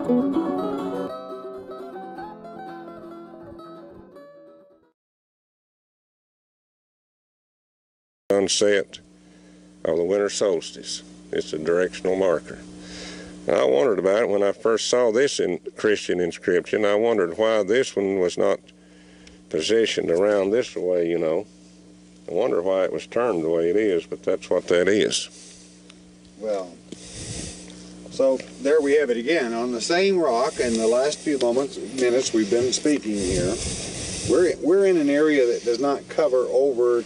Sunset of the winter solstice. It's a directional marker. And I wondered about it when I first saw this in Christian inscription. I wondered why this one was not positioned around this way, you know. I wonder why it was turned the way it is, but that's what that is. Well, so there we have it again. On the same rock, in the last few minutes we've been speaking here, we're in an area that does not cover over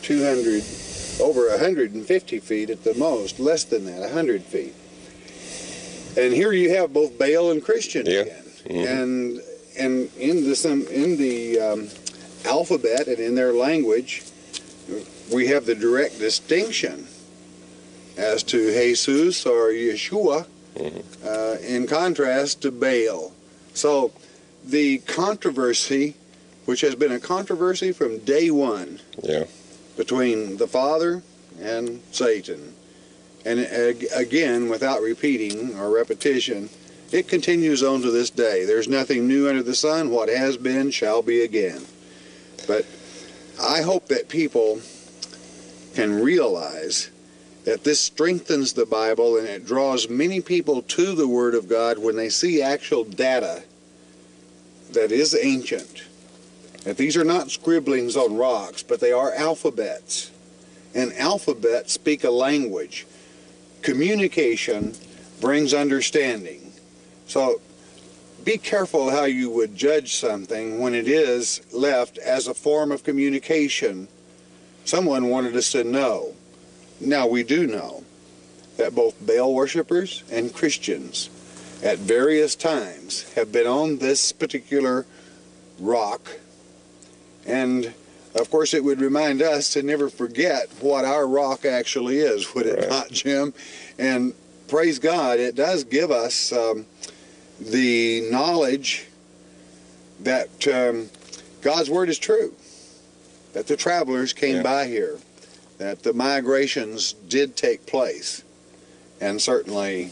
150 feet at the most, less than that, 100 feet. And here you have both Baal and Christian again. Mm-hmm. And in the alphabet and in their language, we have the direct distinction as to Jesus or Yeshua, in contrast to Baal. So the controversy, which has been a controversy from day one, between the Father and Satan, and again, without repeating or repetition, it continues on to this day. There's nothing new under the sun. What has been shall be again. But I hope that people can realize that this strengthens the Bible and it draws many people to the Word of God when they see actual data that is ancient. That these are not scribblings on rocks, but they are alphabets. And alphabets speak a language. Communication brings understanding. So be careful how you would judge something when it is left as a form of communication. Someone wanted us to know. Now we do know that both Baal worshippers and Christians at various times have been on this particular rock. And of course it would remind us to never forget what our rock actually is, would it not, Jim? And praise God, it does give us the knowledge that God's Word is true, that the travelers came by here, that the migrations did take place, and certainly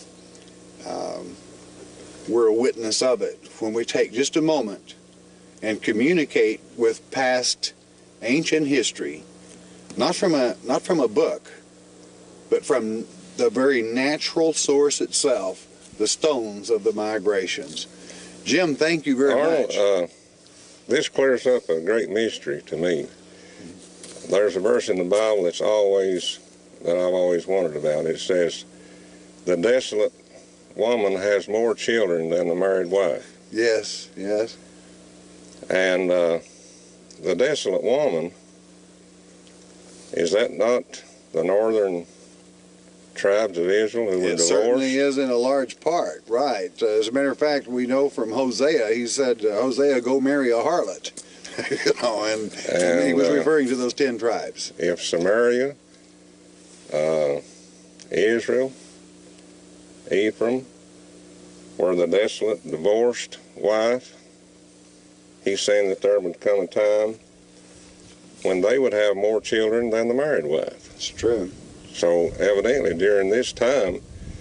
we're a witness of it when we take just a moment and communicate with past ancient history, not from a book, but from the very natural source itself, the stones of the migrations. Jim, thank you very much. This clears up a great mystery to me. There's a verse in the Bible that I've always wondered about. It says, the desolate woman has more children than the married wife. Yes, yes. And the desolate woman, is that not the northern tribes of Israel who were divorced? It certainly is in a large part, right. As a matter of fact, we know from Hosea, he said, Hosea, go marry a harlot. You know, and he was referring to those 10 tribes. If Samaria, Israel, Ephraim were the desolate, divorced wife, he's saying that there would come a time when they would have more children than the married wife. It's true. So evidently during this time,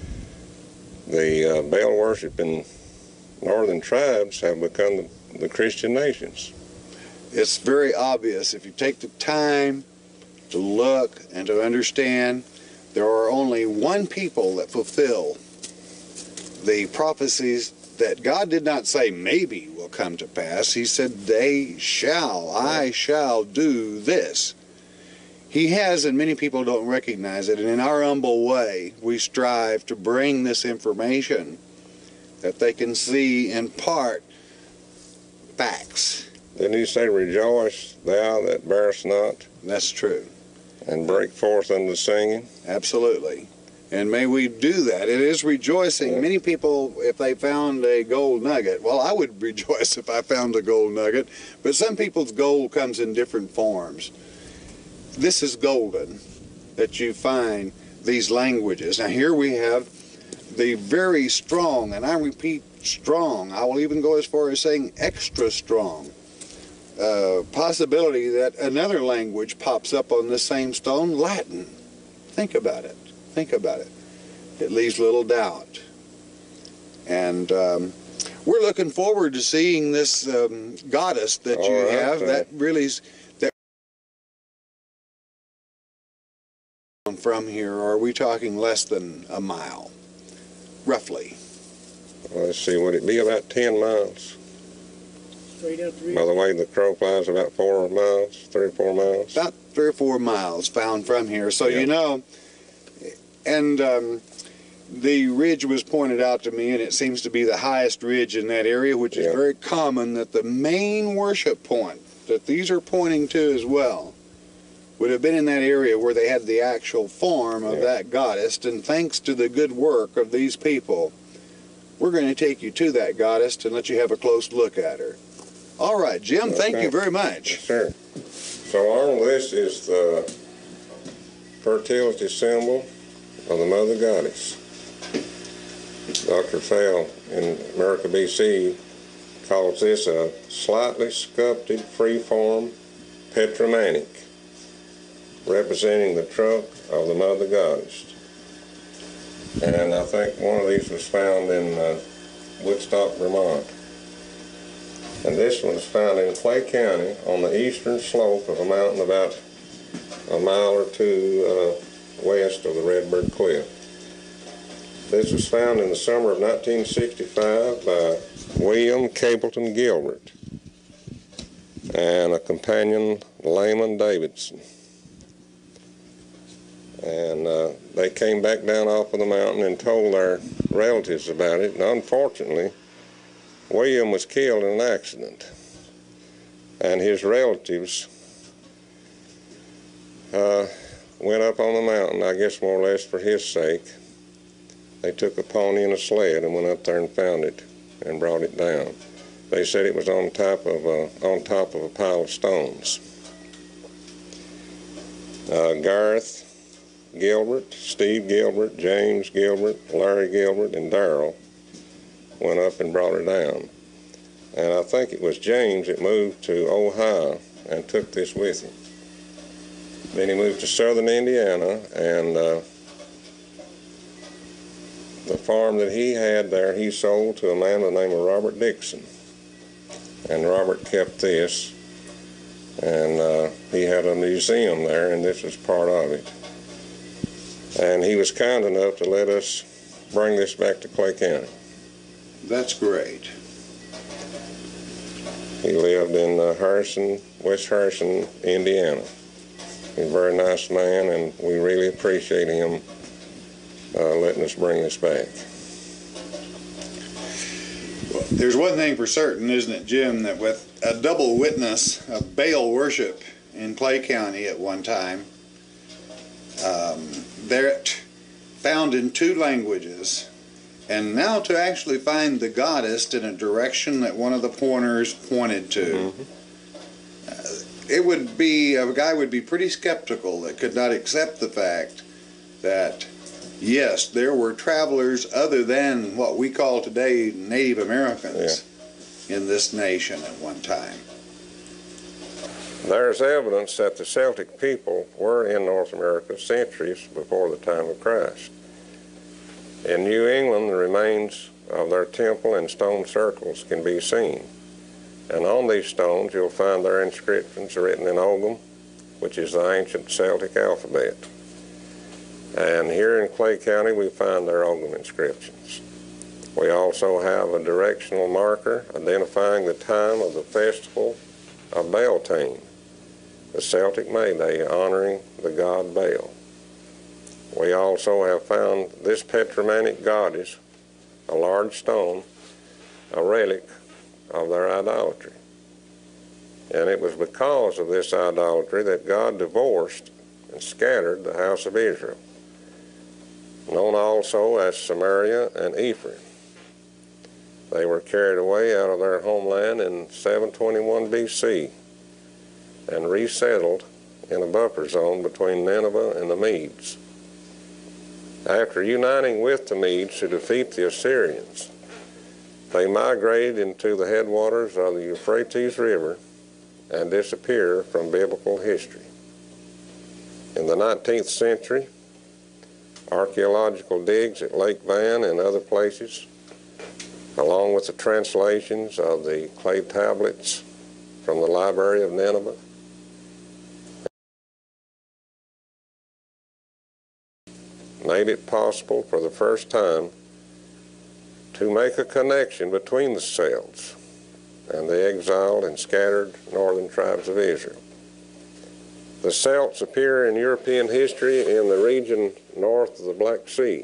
the Baal worshiping northern tribes have become the Christian nations. It's very obvious. If you take the time to look and to understand, there are only one people that fulfill the prophecies that God did not say maybe will come to pass. He said, they shall, I shall do this. He has, and many people don't recognize it, and in our humble way, we strive to bring this information that they can see in part facts. Didn't he say, rejoice thou that bearest not? That's true. And break forth unto singing? Absolutely. And may we do that. It is rejoicing. Yeah. Many people, if they found a gold nugget, well, I would rejoice if I found a gold nugget, but some people's gold comes in different forms. This is golden, that you find these languages. Now here we have the very strong, and I repeat strong, I will even go as far as saying extra strong, possibility that another language pops up on this same stone, Latin. Think about it. Think about it. It leaves little doubt. And we're looking forward to seeing this goddess that All you right, have. That really is, that from here, are we talking less than a mile, roughly? Well, let's see, would it be about 10 miles? Straight up By the way the crow flies, about 4 miles, 3 or 4 miles. About 3 or 4 miles found from here. So, Yeah. you know, and the ridge was pointed out to me, and it seems to be the highest ridge in that area, which is Yeah. very common, that the main worship point that these are pointing to as well would have been in that area where they had the actual form of Yeah. that goddess. And thanks to the good work of these people, we're going to take you to that goddess and let you have a close look at her. All right, Jim, thank Okay. you very much. Sure. So on this is the fertility symbol of the Mother Goddess. Dr. Fell in America, BC calls this a slightly sculpted freeform petromantic representing the trunk of the Mother Goddess. And I think one of these was found in Woodstock, Vermont. And this one is found in Clay County on the eastern slope of a mountain about a mile or two west of the Redbird Cliff. This was found in the summer of 1965 by William Capleton Gilbert and a companion, Layman Davidson. And they came back down off of the mountain and told their relatives about it. And unfortunately, William was killed in an accident. And his relatives went up on the mountain, I guess more or less for his sake. They took a pony and a sled and went up there and found it and brought it down. They said it was on top of a pile of stones. Gareth Gilbert, Steve Gilbert, James Gilbert, Larry Gilbert, and Darrell went up and brought her down. And I think it was James that moved to Ohio and took this with him. Then he moved to southern Indiana, and the farm that he had there, he sold to a man by the name of Robert Dixon. And Robert kept this, and he had a museum there, and this was part of it. And he was kind enough to let us bring this back to Clay County. That's great. He lived in Harrison, West Harrison, Indiana. He's a very nice man, and we really appreciate him letting us bring this back. Well, there's one thing for certain, isn't it, Jim, that with a double witness of Baal worship in Clay County at one time, they're found in 2 languages, and now to actually find the goddess in a direction that one of the pointers pointed to, it would be, a guy would be pretty skeptical that could not accept the fact that, yes, there were travelers other than what we call today Native Americans in this nation at one time. There's evidence that the Celtic people were in North America centuries before the time of Christ. In New England, the remains of their temple and stone circles can be seen. And on these stones, you'll find their inscriptions written in Ogham, which is the ancient Celtic alphabet. And here in Clay County, we find their Ogham inscriptions. We also have a directional marker identifying the time of the festival of Beltane, the Celtic May Day honoring the god Baal. We also have found this petromantic goddess, a large stone, a relic of their idolatry. And it was because of this idolatry that God divorced and scattered the house of Israel, known also as Samaria and Ephraim. They were carried away out of their homeland in 721 BC and resettled in a buffer zone between Nineveh and the Medes. After uniting with the Medes to defeat the Assyrians, they migrated into the headwaters of the Euphrates River and disappeared from biblical history. In the 19th century, archaeological digs at Lake Van and other places along with the translations of the clay tablets from the Library of Nineveh, made it possible for the first time to make a connection between the Celts and the exiled and scattered northern tribes of Israel. The Celts appear in European history in the region north of the Black Sea.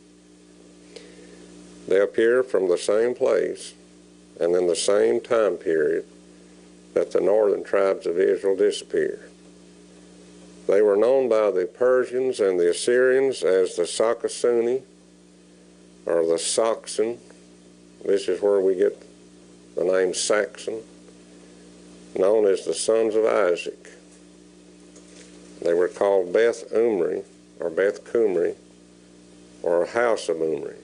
They appear from the same place and in the same time period that the northern tribes of Israel disappeared. They were known by the Persians and the Assyrians as the Sakasuni, or the Saxon. This is where we get the name Saxon, known as the sons of Isaac. They were called Beth Umri, or Beth Cumri, or House of Umri.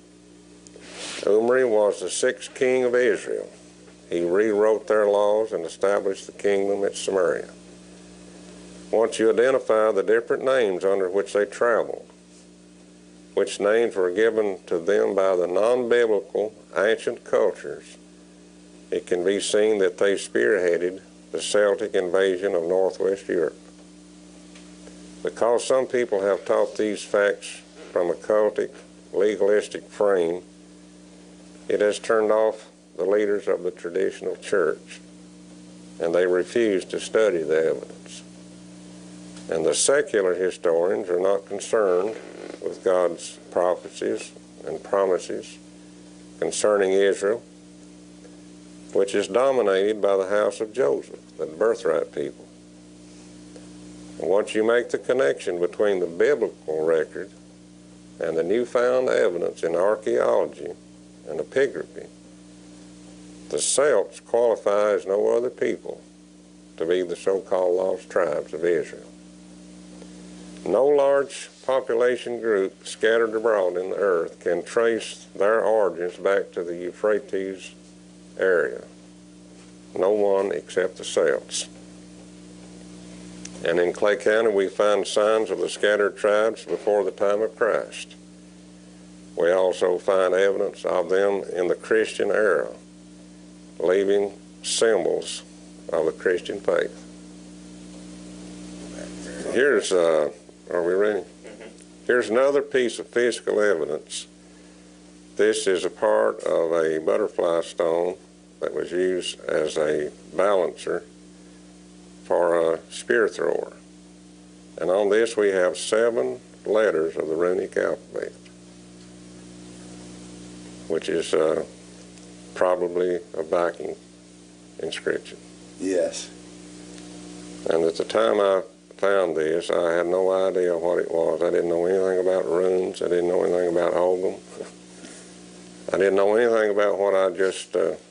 Umri was the sixth king of Israel. He rewrote their laws and established the kingdom at Samaria. Once you identify the different names under which they traveled, which names were given to them by the non-biblical ancient cultures, it can be seen that they spearheaded the Celtic invasion of Northwest Europe. Because some people have taught these facts from a cultic, legalistic frame, it has turned off the leaders of the traditional church, and they refuse to study the evidence. And the secular historians are not concerned with God's prophecies and promises concerning Israel, which is dominated by the house of Joseph, the birthright people. And once you make the connection between the biblical record and the newfound evidence in archaeology and epigraphy, the Celts qualify as no other people to be the so-called lost tribes of Israel. No large population group scattered abroad in the earth can trace their origins back to the Euphrates area. No one except the Celts. And in Clay County we find signs of the scattered tribes before the time of Christ. We also find evidence of them in the Christian era, leaving symbols of the Christian faith. Here's, are we ready? Here's another piece of physical evidence. This is a part of a butterfly stone that was used as a balancer for a spear thrower. And on this we have 7 letters of the runic alphabet, which is probably a Viking inscription. Yes. And at the time I found this, I had no idea what it was. I didn't know anything about runes. I didn't know anything about Ogham. I didn't know anything about what I just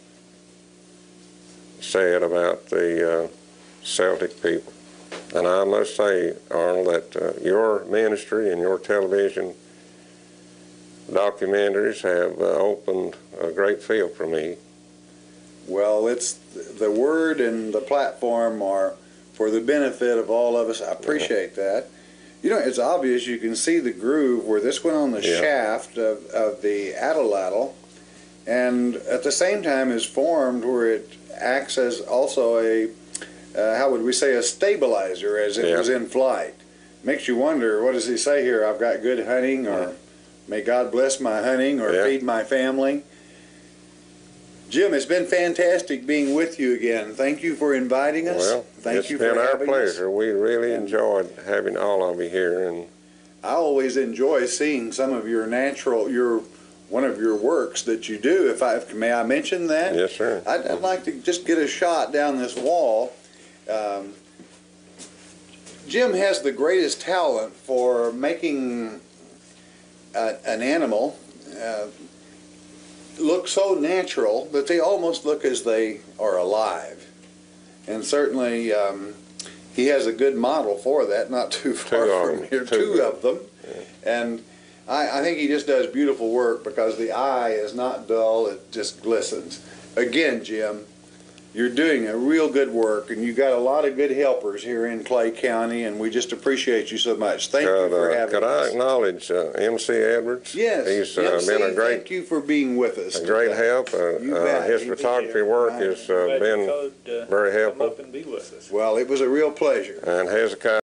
said about the Celtic people. And I must say, Arnold, that your ministry and your television documentaries have opened a great field for me. Well, it's the word and the platform are for the benefit of all of us. I appreciate that. You know, it's obvious. You can see the groove where this went on the shaft of the atlatl, and at the same time is formed where it acts as also a, how would we say, a stabilizer as it was in flight. Makes you wonder, what does he say here? I've got good hunting, or may God bless my hunting, or feed my family. Jim, it's been fantastic being with you again. Thank you for inviting us. Well, Thank you for it's been our having pleasure. us. We really enjoyed having all of you here. And I always enjoy seeing some of your one of your works that you do. May I mention that? Yes, sir. I'd like to just get a shot down this wall. Jim has the greatest talent for making an animal look so natural that they almost look as they are alive. And certainly he has a good model for that, not too far from here, two of them. Yeah. And I think he just does beautiful work because the eye is not dull, it just glistens. Again, Jim, You're doing a real good work, and you got a lot of good helpers here in Clay County, and we just appreciate you so much. Thank you for having Could I us. acknowledge MC Edwards? Yes, He's MC, been a great, thank you for being with us. great today. help. You bet. His photography work has been very helpful. Come up and be with us. Well, it was a real pleasure. And Hezekiah